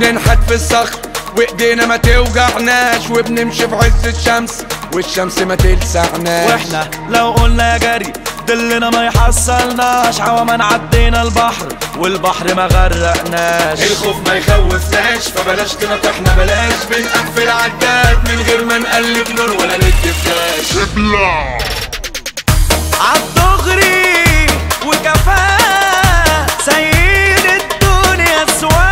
بننحت في الصخر وايدينا ما توجعناش، وبنمشي في عز الشمس والشمس ما تلسعناش. واحنا لو قلنا يا جري دلنا ما يحصلناش، عوامة عدينا البحر والبحر ما غرقناش. الخوف ما يخوفناش فبلاش تنطحنا، بلاش بنقفل عداد من غير ما نقلب نور ولا ندي فلاش. ابلع عالدغري وكفاء سيد الدنيا سواق.